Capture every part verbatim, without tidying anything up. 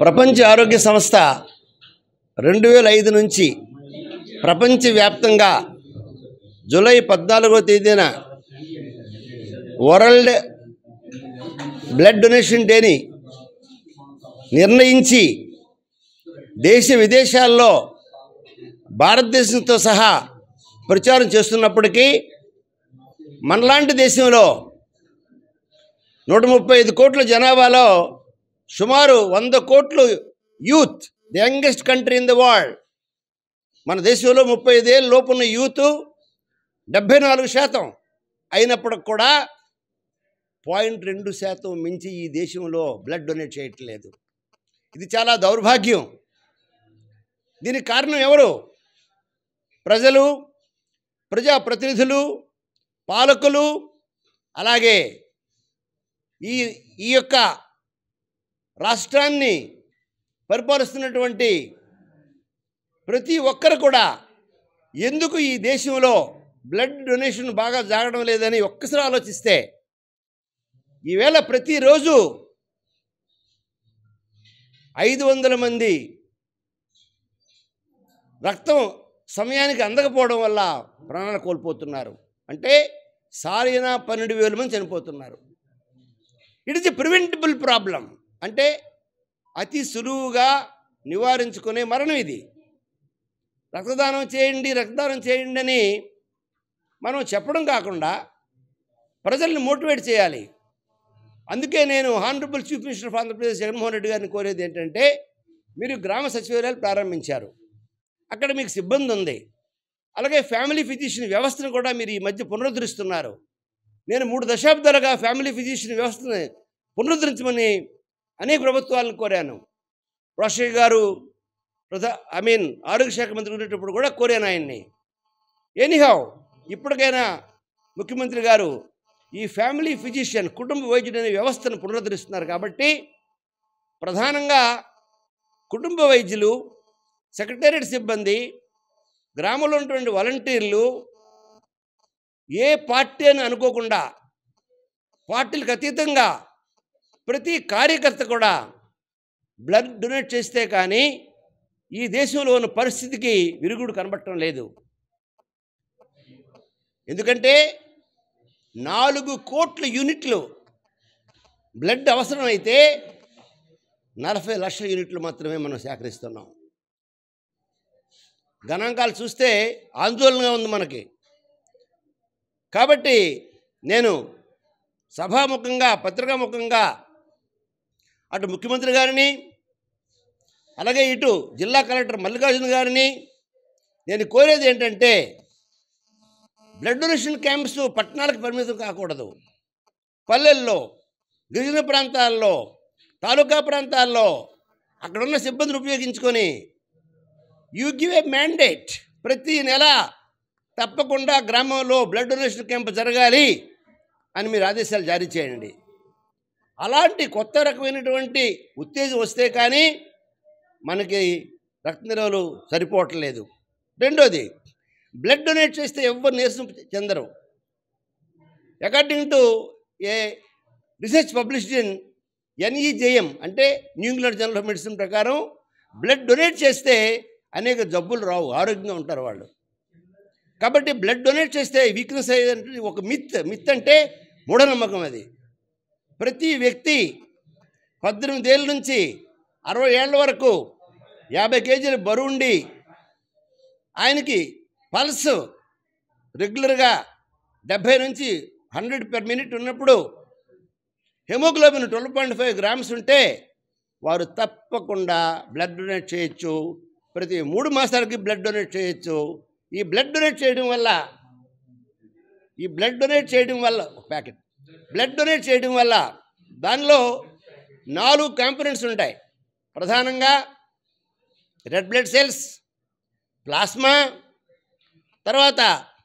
ప్రపంచ ఆరోగ్య సంస్థ రెండు వేల ఐదు నుంచి ప్రపంచవ్యాప్తంగా జూలై పద్నాలుగవ తేదీన వరల్డ్ బ్లడ్ డొనేషన్ డేని నిర్ణయించి దేశ విదేశాల్లో భారతదేశంతో సహా ప్రచారం చేస్తున్నప్పటికీ మనలాంటి దేశంలో నూట ముప్పై ఐదు కోట్ల జనాభాలో సుమారు వంద కోట్లు youth, the youngest country in the world. మన దేశంలో ముప్పై ఐదేళ్ళ లోపున్న యూత్ డెబ్భై నాలుగు శాతం అయినప్పటికి కూడా పాయింట్ రెండు శాతం మించి ఈ దేశంలో బ్లడ్ డొనేట్ చేయట్లేదు. ఇది చాలా దౌర్భాగ్యం. దీనికి కారణం ఎవరు? ప్రజలు, ప్రజాప్రతినిధులు, పాలకులు, అలాగే ఈ ఈ యొక్క రాష్ట్రాన్ని పరిపాలిస్తున్నటువంటి ప్రతి ఒక్కరు కూడా ఎందుకు ఈ దేశంలో బ్లడ్ డొనేషన్ బాగా జరగడం లేదని ఒక్కసారి ఆలోచిస్తే ఈవేళ ప్రతిరోజు ఐదు వందల మంది రక్తం సమయానికి అందకపోవడం వల్ల ప్రాణాలు కోల్పోతున్నారు. అంటే సారైన పన్నెండు వేల మంది చనిపోతున్నారు. It is a preventable problem. అంటే అతి సులువుగా నివారించుకునే మరణం ఇది. రక్తదానం చేయండి రక్తదానం చేయండి అని మనం చెప్పడం కాకుండా ప్రజల్ని మోటివేట్ చేయాలి. అందుకే నేను honourable chief minister of Andhra Pradesh Jaganmohan Reddy గారిని కోరేది ఏంటంటే, మీరు గ్రామ సచివాలయాలు ప్రారంభించారు, అక్కడ మీకు సిబ్బంది ఉంది, అలాగే ఫ్యామిలీ ఫిజిషియన్ వ్యవస్థను కూడా మీరు ఈ మధ్య పునరుద్ధరిస్తున్నారు. నేను మూడు దశాబ్దాలుగా ఫ్యామిలీ ఫిజిషియన్ వ్యవస్థను పునరుద్ధరించమని అనేక ప్రభుత్వాలను కోరాను. రోషయ్య గారు ప్రధా ఐ మీన్ ఆరోగ్య శాఖ మంత్రి ఉండేటప్పుడు కూడా కోరాను ఆయన్ని. ఎనీహౌ ఇప్పటికైనా ముఖ్యమంత్రి గారు ఈ ఫ్యామిలీ ఫిజిషియన్, కుటుంబ వైద్యుడు అనే వ్యవస్థను పునరుద్ధరిస్తున్నారు. కాబట్టి ప్రధానంగా కుటుంబ వైద్యులు, సెక్రటేరియట్ సిబ్బంది, గ్రామంలో ఉన్నటువంటి వాలంటీర్లు ఏ పార్టీ అని అనుకోకుండా పార్టీలకు అతీతంగా ప్రతి కార్యకర్త కూడా బ్లడ్ డొనేట్ చేస్తే కానీ ఈ దేశంలో ఉన్న పరిస్థితికి విరుగుడు కనబడటం లేదు. ఎందుకంటే నాలుగు కోట్ల యూనిట్లు బ్లడ్ అవసరమైతే నలభై లక్షల యూనిట్లు మాత్రమే మనం సేకరిస్తున్నాం. గణాంకాలు చూస్తే ఆందోళనగా ఉంది మనకి. కాబట్టి నేను సభాముఖంగా, పత్రికాముఖంగా అటు ముఖ్యమంత్రి గారిని, అలాగే ఇటు జిల్లా కలెక్టర్ మల్లికార్జున గారిని నేను కోరేది ఏంటంటే, బ్లడ్ డొనేషన్ క్యాంప్స్ పట్టణాలకు పరిమితం కాకూడదు. పల్లెల్లో, గిరిజన ప్రాంతాల్లో, తాలూకా ప్రాంతాల్లో అక్కడున్న సిబ్బందిని ఉపయోగించుకొని యూ గివ్ ఏ మ్యాండేట్, ప్రతి నెల తప్పకుండా గ్రామంలో బ్లడ్ డొనేషన్ క్యాంప్ జరగాలి అని మీరు ఆదేశాలు జారీ చేయండి. అలాంటి కొత్త రకమైనటువంటి ఉత్తేజం వస్తే కానీ మనకి రక్త నిల్వలు సరిపోవట్లేదు. రెండోది, బ్లడ్ డొనేట్ చేస్తే ఎవ్వరు నీరసం చెందరు. According to a research published in NEJM అంటే New England journal of medicine ప్రకారం బ్లడ్ డొనేట్ చేస్తే అనేక జబ్బులు రావు, ఆరోగ్యంగా ఉంటారు వాళ్ళు. కాబట్టి బ్లడ్ డొనేట్ చేస్తే వీక్నెస్ అయ్యేది ఒక మిత్. మిత్ అంటే మూఢనమ్మకం. అది ప్రతి వ్యక్తి పద్దెనిమిది ఏళ్ళ నుంచి అరవై ఏళ్ళ వరకు యాభై కేజీలు బరువుండి ఆయనకి పల్స్ రెగ్యులర్గా డెబ్భై నుంచి హండ్రెడ్ పర్ మినిట్ ఉన్నప్పుడు haemoglobin twelve point five grams ఉంటే వారు తప్పకుండా బ్లడ్ డొనేట్ చేయొచ్చు. ప్రతి మూడు మాసాలకి బ్లడ్ డొనేట్ చేయొచ్చు. ఈ బ్లడ్ డొనేట్ చేయడం వల్ల ఈ బ్లడ్ డొనేట్ చేయడం వల్ల ఒక ప్యాకెట్ బ్లడ్ డొనేట్ చేయడం వల్ల దానిలో నాలుగు కాంపోనెంట్స్ ఉంటాయి. ప్రధానంగా రెడ్ బ్లడ్ సెల్స్, ప్లాస్మా, తర్వాత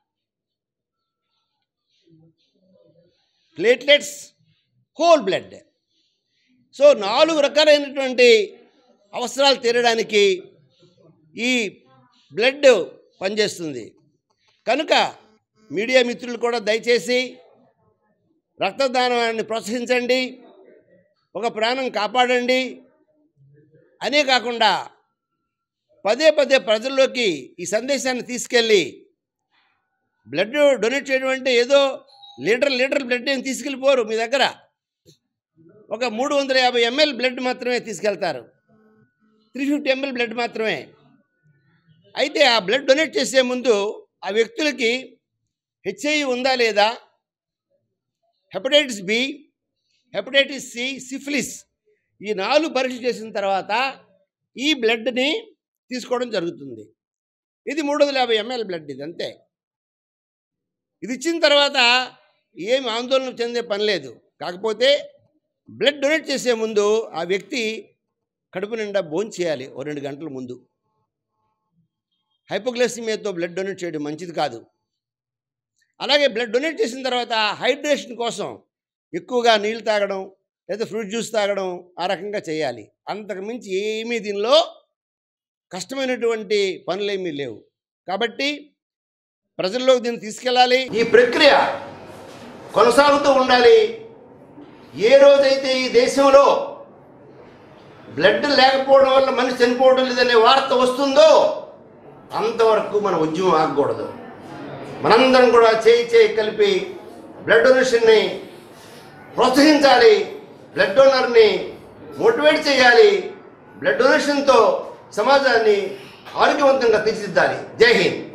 ప్లేట్లెట్స్, హోల్ బ్లడ్. సో నాలుగు రకాలైనటువంటి అవసరాలు తీరడానికి ఈ బ్లడ్ పనిచేస్తుంది. కనుక మీడియా మిత్రులు కూడా దయచేసి రక్తదానాన్ని ప్రోత్సహించండి, ఒక ప్రాణం కాపాడండి. అనే కాకుండా పదే పదే ప్రజల్లోకి ఈ సందేశాన్ని తీసుకెళ్ళి బ్లడ్ డొనేట్ చేయడం అంటే ఏదో లీటర్ లీటర్ బ్లడ్ ఏం తీసుకెళ్ళిపోరు. మీ దగ్గర ఒక మూడు వందల యాభై ఎంఎల్ బ్లడ్ మాత్రమే తీసుకెళ్తారు, త్రీ ఫిఫ్టీ ఎంఎల్ బ్లడ్ మాత్రమే. అయితే ఆ బ్లడ్ డొనేట్ చేసే ముందు ఆ వ్యక్తులకి హెచ్ఐవి ఉందా లేదా, hepatitis B, hepatitis C, syphilis ఈ నాలుగు పరీక్ష చేసిన తర్వాత ఈ బ్లడ్ని తీసుకోవడం జరుగుతుంది. ఇది మూడు వందల యాభై ఎంఎల్ బ్లడ్, ఇది అంతే. ఇది ఇచ్చిన తర్వాత ఏమి ఆందోళన చెందే పని లేదు. కాకపోతే బ్లడ్ డొనేట్ చేసే ముందు ఆ వ్యక్తి కడుపు నిండా భోజనం చేయాలి ఓ రెండు గంటల ముందు. హైపోగ్లైసిమియాతో బ్లడ్ డొనేట్ చేయడం మంచిది కాదు. అలాగే బ్లడ్ డొనేట్ చేసిన తర్వాత హైడ్రేషన్ కోసం ఎక్కువగా నీళ్ళు తాగడం లేదా ఫ్రూట్ జ్యూస్ తాగడం ఆ రకంగా చేయాలి. అంతకుమించి ఏమీ దీనిలో కష్టమైనటువంటి పనులేమీ లేవు. కాబట్టి ప్రజల్లోకి దీన్ని తీసుకెళ్ళాలి. ఈ ప్రక్రియ కొనసాగుతూ ఉండాలి. ఏ రోజైతే ఈ దేశంలో బ్లడ్ లేకపోవడం వల్ల మనిషి చనిపోవడం లేదనే వార్త వస్తుందో అంతవరకు మన ఉద్యమం ఆగకూడదు. మనందరం కూడా చేయి చేయి కలిపి బ్లడ్ డొనేషన్ని ప్రోత్సహించాలి, బ్లడ్ డోనర్ని మోటివేట్ చేయాలి. బ్లడ్ డొనేషన్తో సమాజాన్ని ఆరోగ్యవంతంగా తీర్చిదిద్దాలి. జై హింద్.